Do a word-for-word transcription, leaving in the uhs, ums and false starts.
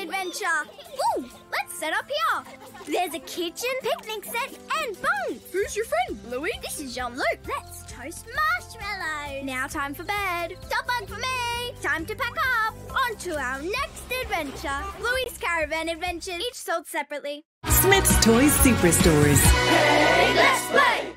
adventure. Ooh, let's set up here. There's a kitchen, picnic set, and bones. Who's your friend, Bluey? This is Jean-Luc. Let's toast marshmallows. Now time for bed. Top bunk for me. Time to pack up. On to our next adventure. Bluey's Caravan Adventures, each sold separately. Smyths Toys Superstores. Hey, let's play!